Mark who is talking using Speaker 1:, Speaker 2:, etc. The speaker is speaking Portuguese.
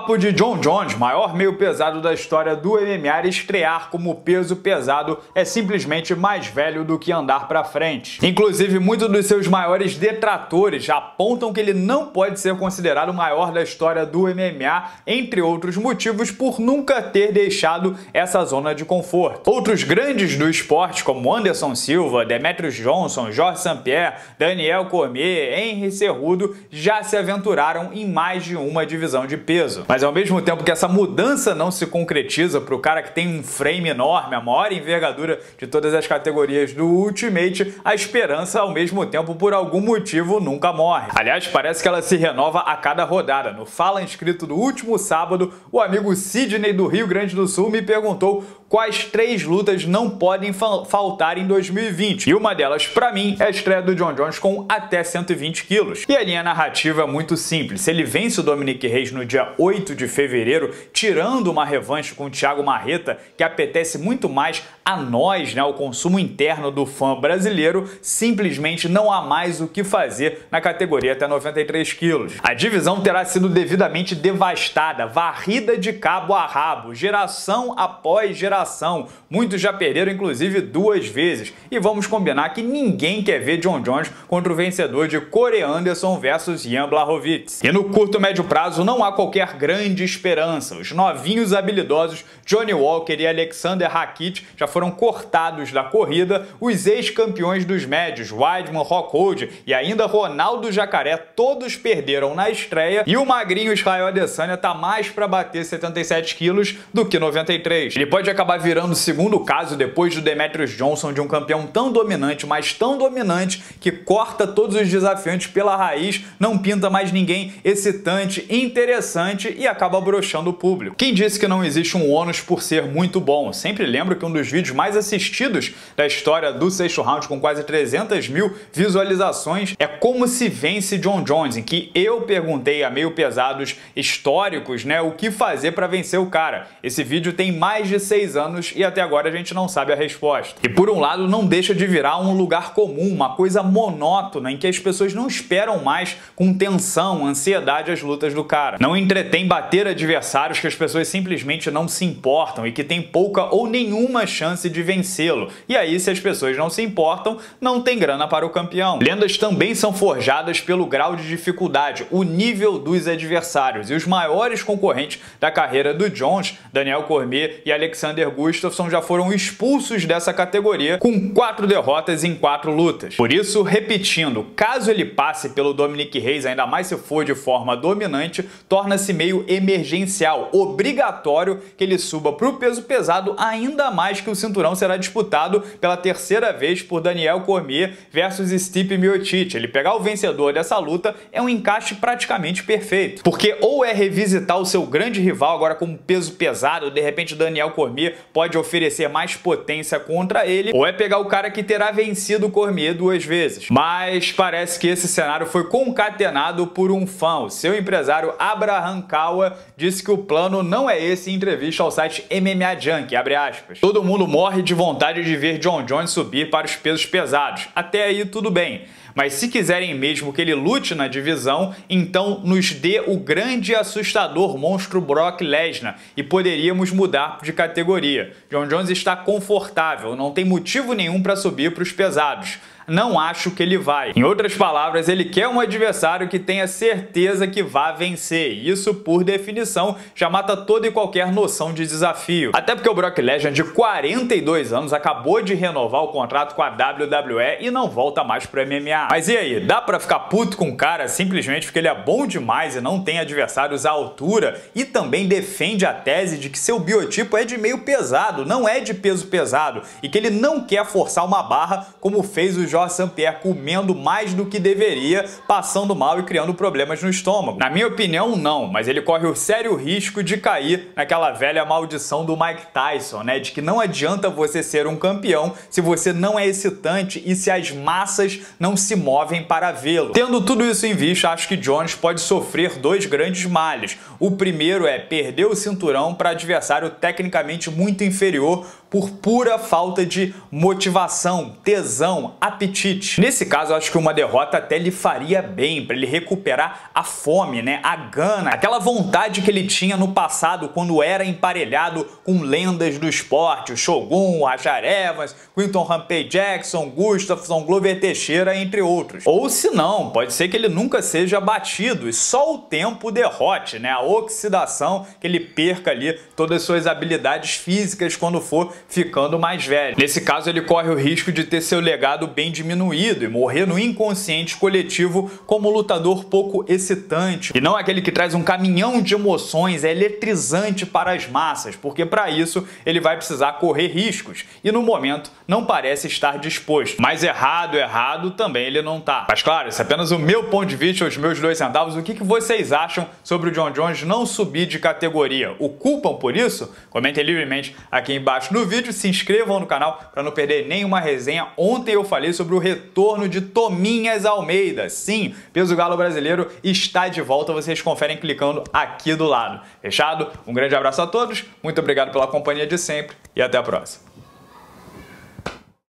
Speaker 1: papo de Jon Jones, maior meio pesado da história do MMA, estrear como peso pesado é simplesmente mais velho do que andar pra frente. Inclusive, muitos dos seus maiores detratores apontam que ele não pode ser considerado o maior da história do MMA, entre outros motivos, por nunca ter deixado essa zona de conforto. Outros grandes do esporte, como Anderson Silva, Demetrius Johnson, Georges St-Pierre, Daniel Cormier, Henry Cejudo, já se aventuraram em mais de uma divisão de peso. Mas ao mesmo tempo que essa mudança não se concretiza para o cara que tem um frame enorme, a maior envergadura de todas as categorias do Ultimate, a esperança ao mesmo tempo por algum motivo nunca morre. Aliás, parece que ela se renova a cada rodada. No Fala Inscrito do último sábado, o amigo Sidney do Rio Grande do Sul me perguntou quais 3 lutas não podem faltar em 2020. E uma delas, pra mim, é a estreia do Jon Jones com até 120 quilos. E a linha narrativa é muito simples. Se ele vence o Dominic Reyes no dia 8 de fevereiro, tirando uma revanche com o Thiago Marreta, que apetece muito mais a nós, o consumo interno do fã brasileiro, simplesmente não há mais o que fazer na categoria até 93 quilos. A divisão terá sido devidamente devastada, varrida de cabo a rabo, geração após geração. Muitos já perderam, inclusive, 2 vezes. E vamos combinar que ninguém quer ver Jon Jones contra o vencedor de Corey Anderson versus Jan Blachowicz. E no curto e médio prazo não há qualquer grande esperança. Os novinhos habilidosos Johnny Walker e Alexander Rakic já foram cortados da corrida. Os ex-campeões dos médios, Weidman, Rockhold e ainda Ronaldo Jacaré, todos perderam na estreia. E o magrinho Israel Adesanya tá mais para bater 77 quilos do que 93. Ele pode acabar virando o segundo caso depois do Demetrius Johnson, de um campeão tão dominante, mas tão dominante, que corta todos os desafiantes pela raiz, não pinta mais ninguém excitante, interessante e acaba broxando o público. Quem disse que não existe um ônus por ser muito bom? Sempre lembro que um dos vídeos mais assistidos da história do Sexto Round, com quase 300 mil visualizações, é Como se vence Jon Jones, em que eu perguntei a meio pesados históricos, o que fazer para vencer o cara. Esse vídeo tem mais de 6 anos e até agora a gente não sabe a resposta. E por um lado não deixa de virar um lugar comum, uma coisa monótona, em que as pessoas não esperam mais com tensão, ansiedade as lutas do cara. Não entretém bater adversários que as pessoas simplesmente não se importam e que tem pouca ou nenhuma chance de vencê-lo. E aí, se as pessoas não se importam, não tem grana para o campeão. Lendas também são forjadas pelo grau de dificuldade, o nível dos adversários. E os maiores concorrentes da carreira do Jones, Daniel Cormier e Alexander Gustafsson, já foram expulsos dessa categoria com 4 derrotas em 4 lutas. Por isso, repetindo, caso ele passe pelo Dominic Reyes, ainda mais se for de forma dominante, torna-se meio emergencial, obrigatório que ele suba para o peso pesado, ainda mais que o cinturão será disputado pela 3ª vez por Daniel Cormier versus Stipe Miocic. Ele pegar o vencedor dessa luta é um encaixe praticamente perfeito, porque ou é revisitar o seu grande rival agora como peso pesado, de repente Daniel Cormier pode oferecer mais potência contra ele, ou é pegar o cara que terá vencido o Cormier 2 vezes. Mas parece que esse cenário foi concatenado por um fã. O seu empresário Abraham Kawa disse que o plano não é esse em entrevista ao site MMA Junkie, abre aspas. Todo mundo morre de vontade de ver Jon Jones subir para os pesos pesados. Até aí tudo bem. Mas se quiserem mesmo que ele lute na divisão, então nos dê o grande e assustador monstro Brock Lesnar e poderíamos mudar de categoria. Jon Jones está confortável, não tem motivo nenhum para subir para os pesados. Não acho que ele vai. Em outras palavras, ele quer um adversário que tenha certeza que vai vencer. Isso, por definição, já mata toda e qualquer noção de desafio. Até porque o Brock Lesnar, de 42 anos, acabou de renovar o contrato com a WWE e não volta mais pro MMA. Mas e aí, dá pra ficar puto com o cara simplesmente porque ele é bom demais e não tem adversários à altura, e também defende a tese de que seu biotipo é de meio pesado, não é de peso pesado, e que ele não quer forçar uma barra como fez o Georges St-Pierre, comendo mais do que deveria, passando mal e criando problemas no estômago? Na minha opinião, não, mas ele corre o sério risco de cair naquela velha maldição do Mike Tyson, de que não adianta você ser um campeão se você não é excitante e se as massas não se movem para vê-lo. Tendo tudo isso em vista, acho que Jones pode sofrer 2 grandes males. O primeiro é perder o cinturão para adversário tecnicamente muito inferior, por pura falta de motivação, tesão, apetite. Nesse caso, eu acho que uma derrota até lhe faria bem, para ele recuperar a fome, né? A gana, aquela vontade que ele tinha no passado quando era emparelhado com lendas do esporte, o Shogun, o Rashad Evans, Quinton Rampage Jackson, Gustafsson, Glover Teixeira, entre outros. Ou se não, pode ser que ele nunca seja batido e só o tempo derrote, né? A oxidação, que ele perca ali todas as suas habilidades físicas quando for ficando mais velho. Nesse caso, ele corre o risco de ter seu legado bem diminuído e morrer no inconsciente coletivo como um lutador pouco excitante e não aquele que traz um caminhão de emoções, é eletrizante para as massas, porque para isso ele vai precisar correr riscos e no momento não parece estar disposto. Mas errado também ele não tá. Mas claro, esse é apenas o meu ponto de vista, os meus 2 centavos. O que vocês acham sobre o Jon Jones não subir de categoria? O culpam por isso? Comentem livremente aqui embaixo no vídeo, se inscrevam no canal para não perder nenhuma resenha. Ontem eu falei sobre o retorno de Tominhas Almeida. Sim, peso galo brasileiro está de volta, vocês conferem clicando aqui do lado. Fechado? Um grande abraço a todos, muito obrigado pela companhia de sempre e até a próxima.